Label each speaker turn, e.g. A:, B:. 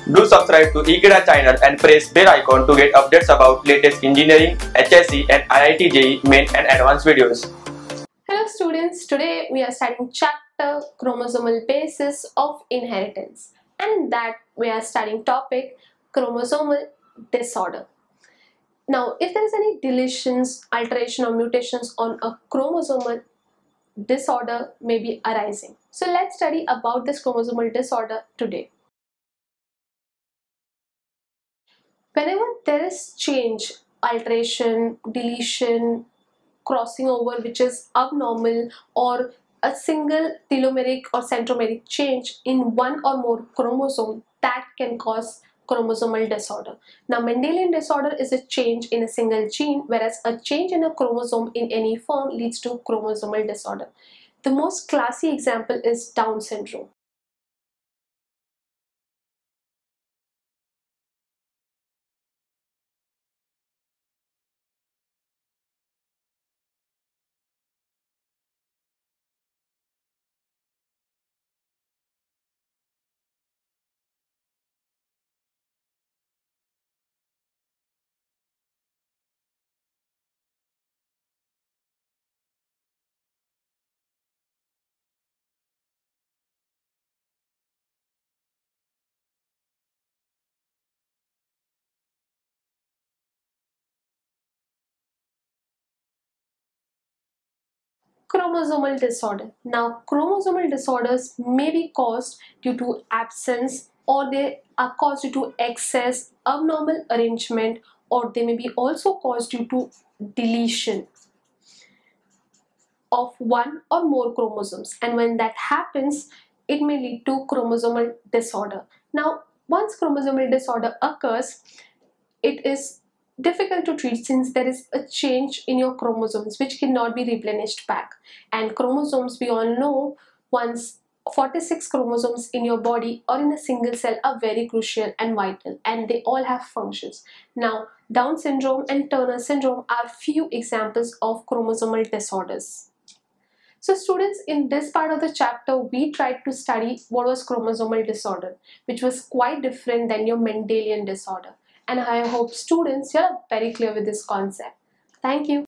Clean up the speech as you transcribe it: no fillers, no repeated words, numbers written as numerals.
A: Do subscribe to Ekeeda channel and press bell icon to get updates about latest engineering, HSC and IIT JEE main and advanced videos.
B: Hello students, today we are studying chapter Chromosomal Basis of Inheritance, and in that we are studying topic Chromosomal Disorder. Now if there is any deletions, alteration or mutations on a chromosomal disorder may be arising. So let's study about this chromosomal disorder today. Whenever there is change, alteration, deletion, crossing over which is abnormal, or a single telomeric or centromeric change in one or more chromosome, that can cause chromosomal disorder. Now Mendelian disorder is a change in a single gene, whereas a change in a chromosome in any form leads to chromosomal disorder. The most classy example is Down syndrome. Chromosomal disorder. Now, chromosomal disorders may be caused due to absence, or they are caused due to excess, abnormal arrangement, or they may be also caused due to deletion of one or more chromosomes. And when that happens, it may lead to chromosomal disorder. Now, once chromosomal disorder occurs, it is difficult to treat since there is a change in your chromosomes which cannot be replenished back. And chromosomes, we all know, once 46 chromosomes in your body or in a single cell are very crucial and vital, and they all have functions. Now, Down syndrome and Turner syndrome are few examples of chromosomal disorders. So students, in this part of the chapter, we tried to study what was chromosomal disorder, which was quite different than your Mendelian disorder. And I hope students, you are very clear with this concept. Thank you.